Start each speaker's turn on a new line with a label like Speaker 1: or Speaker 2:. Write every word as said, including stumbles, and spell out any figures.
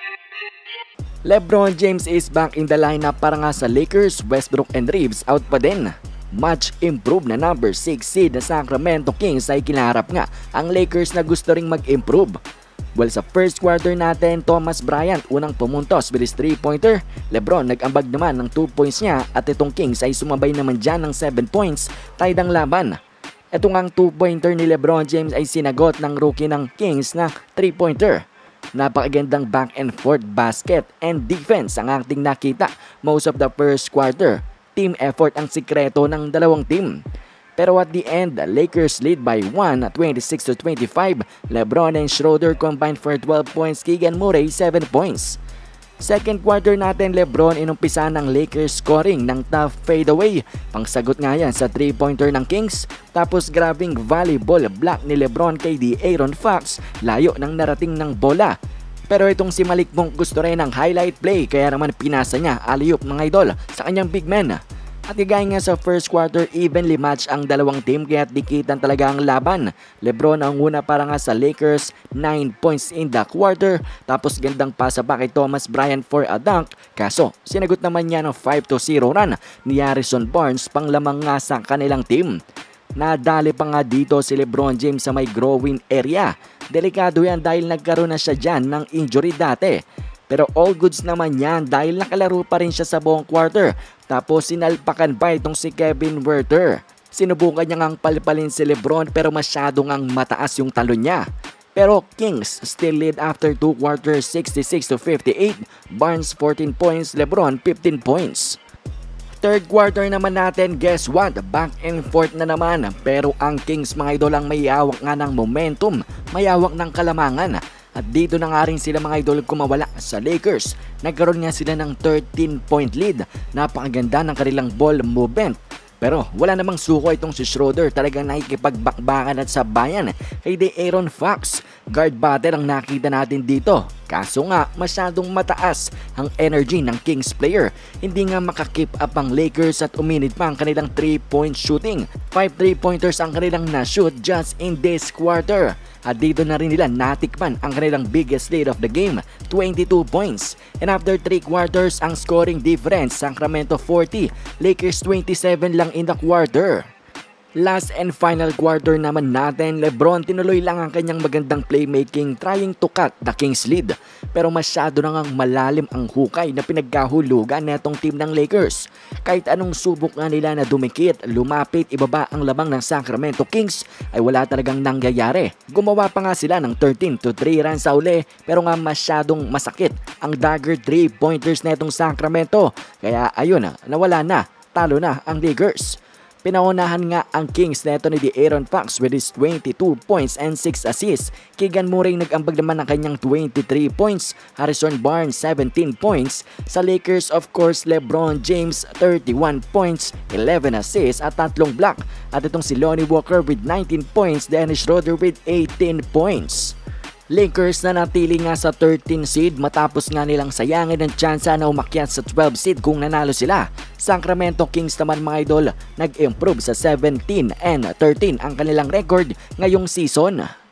Speaker 1: LeBron James is back in the lineup para nga sa Lakers. Westbrook and Reeves out pa din. Much improved na number six seed na Sacramento Kings ay kinaharap nga ang Lakers na gusto ring mag-improve. Well, sa first quarter natin, Thomas Bryant unang pumuntos with his three-pointer. LeBron nag-ambag naman ng two points niya at itong Kings ay sumabay naman dyan ng seven points, tied ang laban. Ito ngang two-pointer ni LeBron James ay sinagot ng rookie ng Kings na three-pointer. Napakagandang back and forth basket and defense ang ating nakita most of the first quarter. Team effort ang sikreto ng dalawang team. Pero at the end, the Lakers lead by one, twenty-six to twenty-five. LeBron and Schroeder combined for twelve points, Keegan Murray seven points. Second quarter natin, LeBron inumpisa ng Lakers scoring ng tough fadeaway. Pangsagot nga yan sa three-pointer ng Kings. Tapos grabing volleyball block ni LeBron kay De'Aaron Fox. Layo ng narating ng bola. Pero itong si Malik Monk gusto rin ng highlight play kaya naman pinasa niya alley-oop mga idol sa kanyang big man. At gaya nga sa first quarter, evenly match ang dalawang team kaya dikitan talaga ang laban. LeBron ang una para nga sa Lakers, nine points in the quarter. Tapos gandang pasa pa kay Thomas Bryant for a dunk. Kaso, sinagot naman niya ng five to zero run ni Harrison Barnes pang lamang nga sa kanilang team. Nadali pa nga dito si LeBron James sa may growing area. Delikado yan dahil nagkaroon na siya dyan ng injury dati. Pero all goods naman yan dahil nakalaro pa rin siya sa buong quarter. Tapos sinalpakan pa itong si Kevin Huerter. Sinubukan niya ngang palpalin si LeBron pero masyado ngang mataas yung talon niya. Pero Kings still lead after two quarters, sixty-six to fifty-eight. Barnes fourteen points, LeBron fifteen points. Third quarter naman natin, guess what? Back and forth na naman. Pero ang Kings mga idol ang may hawak nga ng momentum, may hawak ng kalamangan. At dito na nga rin sila mga idol kumawala sa Lakers. Nagkaroon nga sila ng thirteen point lead. Napakaganda ng kanilang ball movement. Pero wala namang suko itong si Schroeder, talagang nakikipagbakbakan at sabayan kay De'Aaron Fox. Guard battle ang nakita natin dito. Kaso nga masyadong mataas ang energy ng Kings player. Hindi nga makakip up ang Lakers at uminit pa ang kanilang three point shooting. five three pointers ang kanilang na-shoot just in this quarter. At dito na rin nila natikman ang kanilang biggest lead of the game, twenty-two points. And after three quarters, ang scoring difference, Sacramento forty, Lakers twenty-seven lang in the quarter. Last and final quarter naman natin, LeBron tinuloy lang ang kanyang magandang playmaking trying to cut the Kings lead. Pero masyado na ngang malalim ang hukay na pinagkahulugan netong team ng Lakers. Kahit anong subok nga nila na dumikit, lumapit, ibaba ang lamang ng Sacramento Kings ay wala talagang nangyayari. Gumawa pa nga sila ng thirteen to three runs sa uli pero nga masyadong masakit ang dagger three pointers netong Sacramento. Kaya ayun, nawala na, talo na ang Lakers. Pinaunahan nga ang Kings neto ni De'Aaron Fox with his twenty-two points and six assists. Keegan Murray nag-ambag naman ng kanyang twenty-three points. Harrison Barnes seventeen points. Sa Lakers of course LeBron James thirty-one points, eleven assists at tatlong block. At itong si Lonnie Walker with nineteen points, Dennis Schroeder with eighteen points. Lakers na natili nga sa thirteen seed matapos nga nilang sayangin ang tsansa na umakyat sa twelve seed kung nanalo sila. Sacramento Kings naman mga idol nag-improve sa seventeen and thirteen ang kanilang record ngayong season.